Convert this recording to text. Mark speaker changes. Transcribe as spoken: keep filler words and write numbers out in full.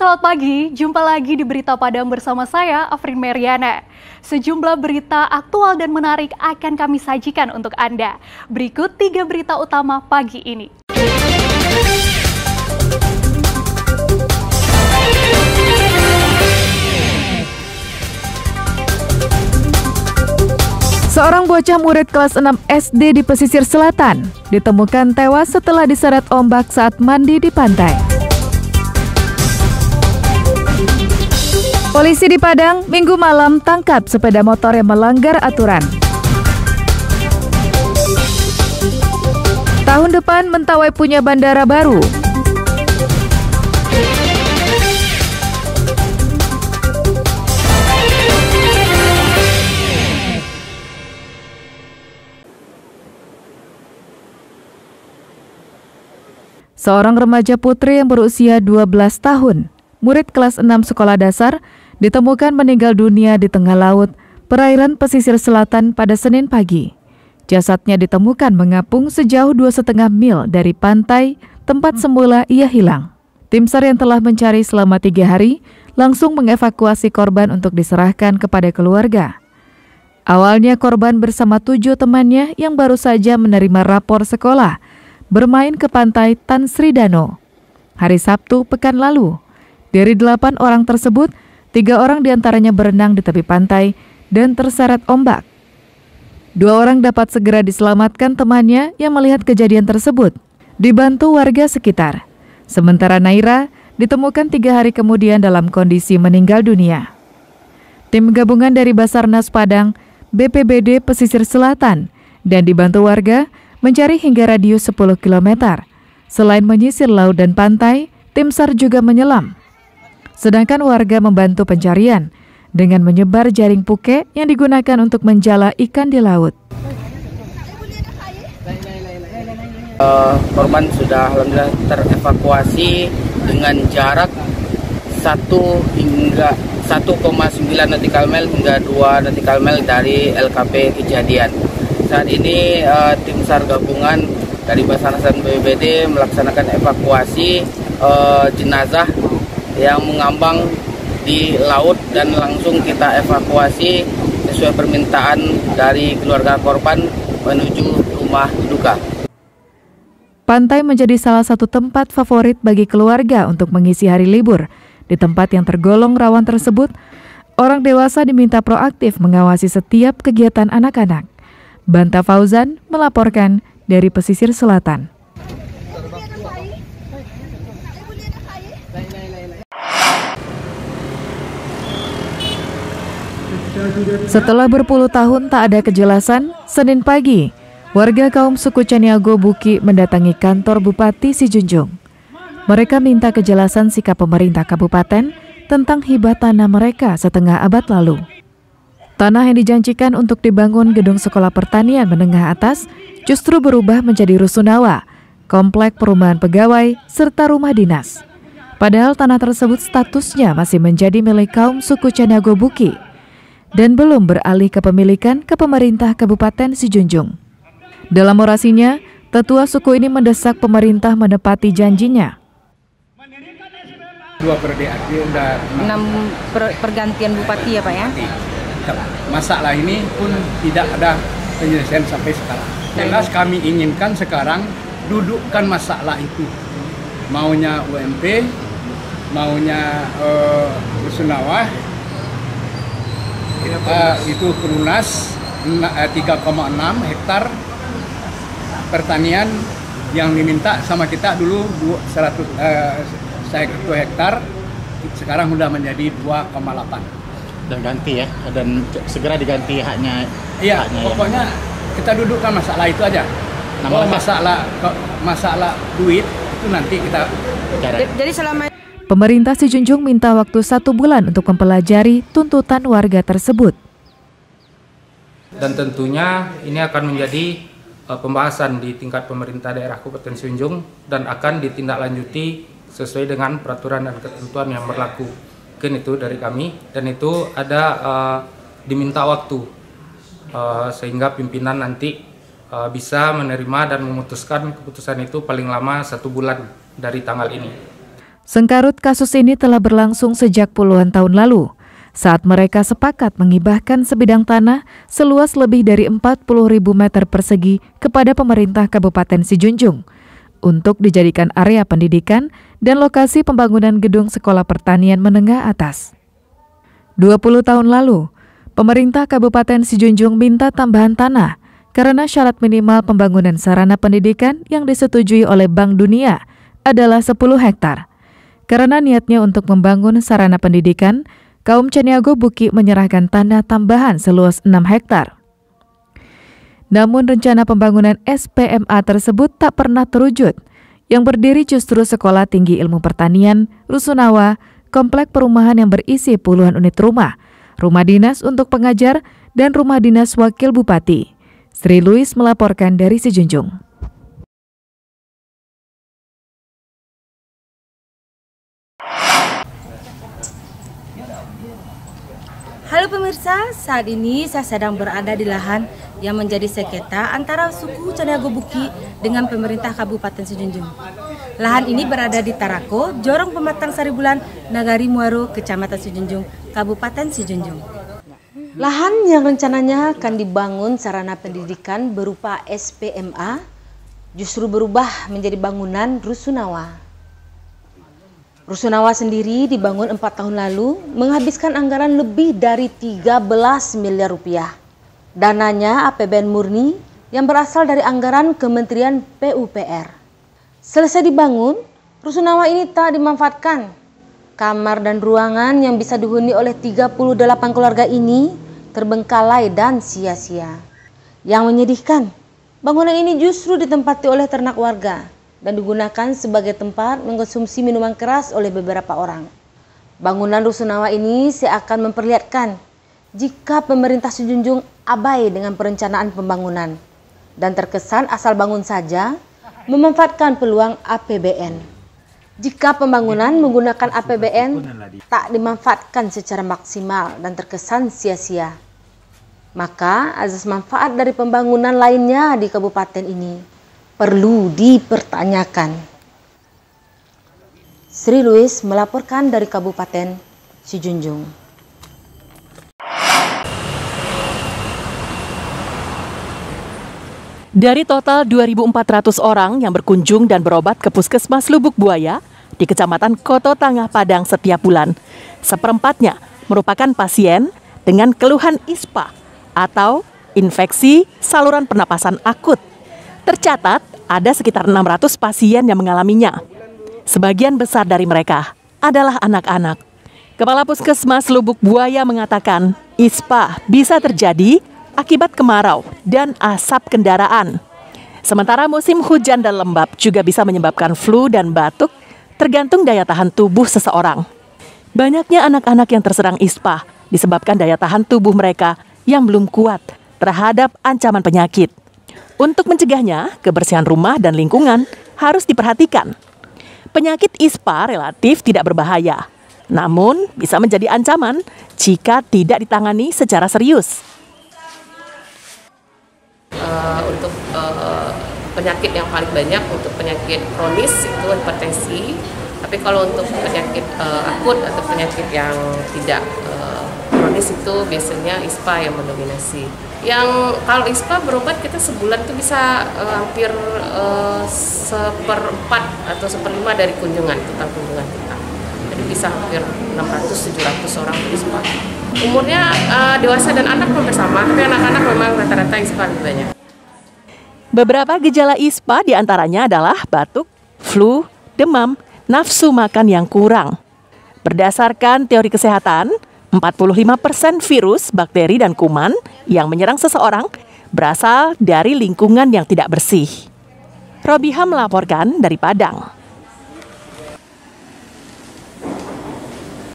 Speaker 1: selamat pagi. Jumpa lagi di Berita Padang bersama saya, Afrin Meriana. Sejumlah berita aktual dan menarik akan kami sajikan untuk Anda. Berikut tiga berita utama pagi ini.
Speaker 2: Seorang bocah murid kelas enam S D di pesisir selatan ditemukan tewas setelah diseret ombak saat mandi di pantai. Polisi di Padang Minggu malam tangkap sepeda motor yang melanggar aturan. Tahun depan Mentawai punya bandara baru. Seorang remaja putri yang berusia dua belas tahun, murid kelas enam sekolah dasar, ditemukan meninggal dunia di tengah laut, perairan pesisir selatan pada Senin pagi. Jasadnya ditemukan mengapung sejauh dua setengah mil dari pantai tempat semula ia hilang. Tim SAR yang telah mencari selama tiga hari langsung mengevakuasi korban untuk diserahkan kepada keluarga. Awalnya korban bersama tujuh temannya yang baru saja menerima rapor sekolah bermain ke pantai Tan Sri Dano hari Sabtu pekan lalu. Dari delapan orang tersebut, tiga orang diantaranya berenang di tepi pantai dan terseret ombak. Dua orang dapat segera diselamatkan temannya yang melihat kejadian tersebut, dibantu warga sekitar. Sementara Naira ditemukan tiga hari kemudian dalam kondisi meninggal dunia. Tim gabungan dari Basarnas Padang, B P B D Pesisir Selatan, dan dibantu warga mencari hingga radius sepuluh kilometer. Selain menyisir laut dan pantai, tim SAR juga menyelam. Sedangkan warga membantu pencarian dengan menyebar jaring puke yang digunakan untuk menjala ikan di laut.
Speaker 3: Uh, korban sudah alhamdulillah terevakuasi dengan jarak satu hingga satu koma sembilan nautical mile hingga dua nautical mile dari L K P kejadian. Saat ini uh, tim SAR gabungan dari Basarnas dan B P B D melaksanakan evakuasi uh, jenazah yang mengambang di laut dan langsung kita evakuasi sesuai permintaan dari keluarga korban menuju rumah duka.
Speaker 2: Pantai menjadi salah satu tempat favorit bagi keluarga untuk mengisi hari libur. Di tempat yang tergolong rawan tersebut, orang dewasa diminta proaktif mengawasi setiap kegiatan anak-anak. Banta Fauzan melaporkan dari pesisir selatan. Setelah berpuluh tahun tak ada kejelasan, Senin pagi, warga kaum suku Caniago Buki mendatangi kantor Bupati Sijunjung. Mereka minta kejelasan sikap pemerintah kabupaten tentang hibah tanah mereka setengah abad lalu. Tanah yang dijanjikan untuk dibangun gedung sekolah pertanian menengah atas justru berubah menjadi rusunawa, komplek perumahan pegawai, serta rumah dinas. Padahal tanah tersebut statusnya masih menjadi milik kaum suku Caniago Buki dan belum beralih kepemilikan ke pemerintah Kabupaten Sijunjung. Dalam orasinya, tetua suku ini mendesak pemerintah menepati janjinya.
Speaker 4: Dua periode udah
Speaker 5: enam per, pergantian bupati ya Pak ya?
Speaker 4: Masalah ini pun tidak ada penyelesaian sampai sekarang. Jelas kami inginkan sekarang dudukkan masalah itu. Maunya U M P, maunya uh, Rusunawa, uh, itu pelunas uh, tiga koma enam hektar pertanian yang diminta sama kita dulu seratus uh, satu hektar, sekarang sudah menjadi dua koma delapan.
Speaker 6: Dan ganti ya, dan segera diganti haknya.
Speaker 4: Iya,
Speaker 6: haknya
Speaker 4: pokoknya yang... kita dudukkan masalah itu aja. Kalau masalah masalah duit itu nanti kita bicara.
Speaker 5: Jadi selama
Speaker 2: Pemerintah Sijunjung minta waktu satu bulan untuk mempelajari tuntutan warga tersebut.
Speaker 7: Dan tentunya ini akan menjadi uh, pembahasan di tingkat pemerintah daerah Kabupaten Sijunjung dan akan ditindaklanjuti sesuai dengan peraturan dan ketentuan yang berlaku. Mungkin itu dari kami, dan itu ada uh, diminta waktu uh, sehingga pimpinan nanti uh, bisa menerima dan memutuskan keputusan itu paling lama satu bulan dari tanggal ini.
Speaker 2: Sengkarut kasus ini telah berlangsung sejak puluhan tahun lalu, saat mereka sepakat menghibahkan sebidang tanah seluas lebih dari empat puluh ribu meter persegi kepada pemerintah Kabupaten Sijunjung untuk dijadikan area pendidikan dan lokasi pembangunan gedung sekolah pertanian menengah atas. dua puluh tahun lalu, pemerintah Kabupaten Sijunjung minta tambahan tanah karena syarat minimal pembangunan sarana pendidikan yang disetujui oleh Bank Dunia adalah sepuluh hektar. Karena niatnya untuk membangun sarana pendidikan, kaum Caniago Buki menyerahkan tanah tambahan seluas enam hektar. Namun rencana pembangunan S P M A tersebut tak pernah terwujud. Yang berdiri justru Sekolah Tinggi Ilmu Pertanian, Rusunawa, komplek perumahan yang berisi puluhan unit rumah, rumah dinas untuk pengajar, dan rumah dinas wakil bupati. Sri Louis melaporkan dari Sijunjung.
Speaker 5: Halo pemirsa, saat ini saya sedang berada di lahan yang menjadi sengketa antara suku Caniago Buki dengan pemerintah Kabupaten Sijunjung. Lahan ini berada di Tarako, Jorong Pematang Saribulan, Nagari Muaro, Kecamatan Sijunjung, Kabupaten Sijunjung. Lahan yang rencananya akan dibangun sarana pendidikan berupa S P M A justru berubah menjadi bangunan Rusunawa. Rusunawa sendiri dibangun empat tahun lalu, menghabiskan anggaran lebih dari tiga belas miliar rupiah. Dananya A P B N murni yang berasal dari anggaran Kementerian P U P R. Selesai dibangun, Rusunawa ini tak dimanfaatkan. Kamar dan ruangan yang bisa dihuni oleh tiga puluh delapan keluarga ini terbengkalai dan sia-sia. Yang menyedihkan, bangunan ini justru ditempati oleh ternak warga dan digunakan sebagai tempat mengkonsumsi minuman keras oleh beberapa orang. Bangunan Rusunawa ini seakan memperlihatkan jika pemerintah Sijunjung abai dengan perencanaan pembangunan dan terkesan asal bangun saja memanfaatkan peluang A P B N. Jika pembangunan menggunakan A P B N tak dimanfaatkan secara maksimal dan terkesan sia-sia, maka azas manfaat dari pembangunan lainnya di kabupaten ini perlu dipertanyakan. Sri Louis melaporkan dari Kabupaten Sijunjung.
Speaker 8: Dari total dua ribu empat ratus orang yang berkunjung dan berobat ke Puskesmas Lubuk Buaya di Kecamatan Koto Tangah Padang setiap bulan, seperempatnya merupakan pasien dengan keluhan I S P A atau infeksi saluran pernapasan akut. Tercatat ada sekitar enam ratus pasien yang mengalaminya. Sebagian besar dari mereka adalah anak-anak. Kepala Puskesmas Lubuk Buaya mengatakan I S P A bisa terjadi akibat kemarau dan asap kendaraan. Sementara musim hujan dan lembab juga bisa menyebabkan flu dan batuk tergantung daya tahan tubuh seseorang. Banyaknya anak-anak yang terserang I S P A disebabkan daya tahan tubuh mereka yang belum kuat terhadap ancaman penyakit. Untuk mencegahnya, kebersihan rumah dan lingkungan harus diperhatikan. Penyakit I S P A relatif tidak berbahaya, namun bisa menjadi ancaman jika tidak ditangani secara serius.
Speaker 9: Uh, untuk uh, penyakit yang paling banyak untuk penyakit kronis itu hipertensi, tapi kalau untuk penyakit uh, akut atau penyakit yang tidak uh, kronis itu biasanya I S P A yang mendominasi. Yang kalau I S P A berobat kita sebulan itu bisa uh, hampir uh, seperempat atau seperlima dari kunjungan, total kunjungan kita. Jadi bisa hampir enam ratus tujuh ratus orang I S P A. Umurnya uh, dewasa dan anak hampir sama, tapi anak-anak memang rata-rata I S P A lebih banyak.
Speaker 8: Beberapa gejala I S P A diantaranya adalah batuk, flu, demam, nafsu makan yang kurang. Berdasarkan teori kesehatan, empat puluh lima persen virus, bakteri, dan kuman yang menyerang seseorang berasal dari lingkungan yang tidak bersih. Robiha melaporkan dari Padang.